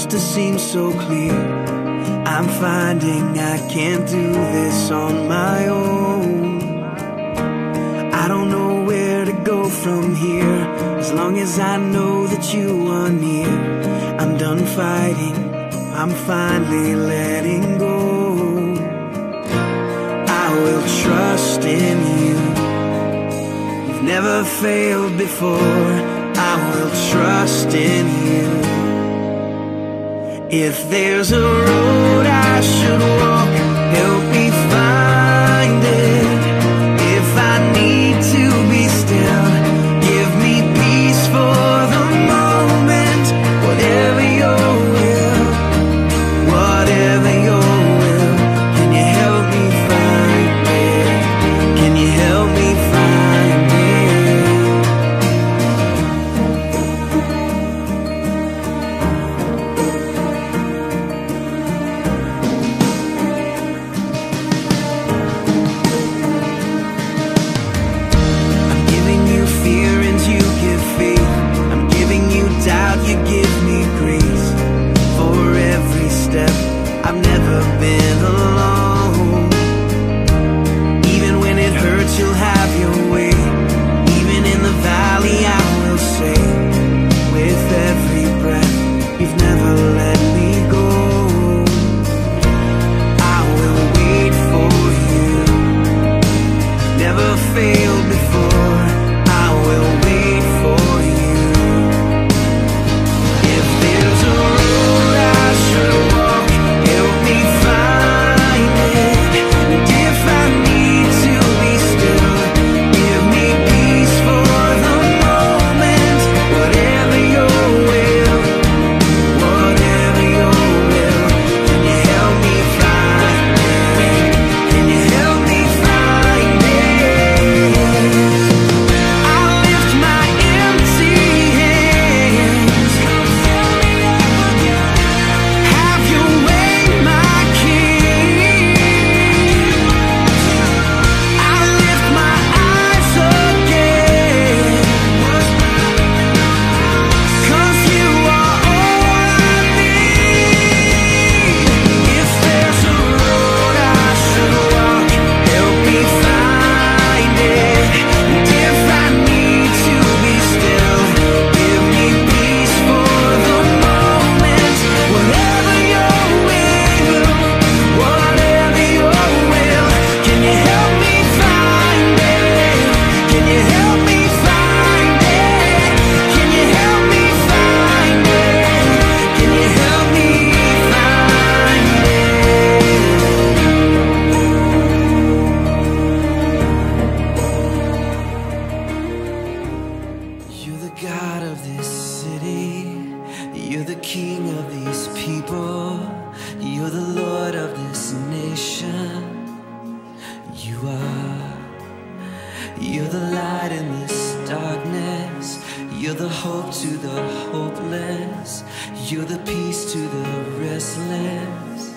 used to seem so clear. I'm finding I can't do this on my own. I don't know where to go from here. As long as I know that you are near, I'm done fighting, I'm finally letting go. I will trust in you. You've never failed before. I will trust in you. If there's a road I should walk, help me find it. If I need to be still, give me peace for the moment. Whatever your will, whatever your will, can you help me find it? Can you help me find it? Doubt, you give me grace for every step. I've never been alone. Even when it hurts, you'll have your way. Even in the valley, I will say, with every breath, you've never let me go. I will wait for you. Never failed before. I will wait for you. God of this city, you're the king of these people, you're the Lord of this nation. You're the light in this darkness, you're the hope to the hopeless, you're the peace to the restless.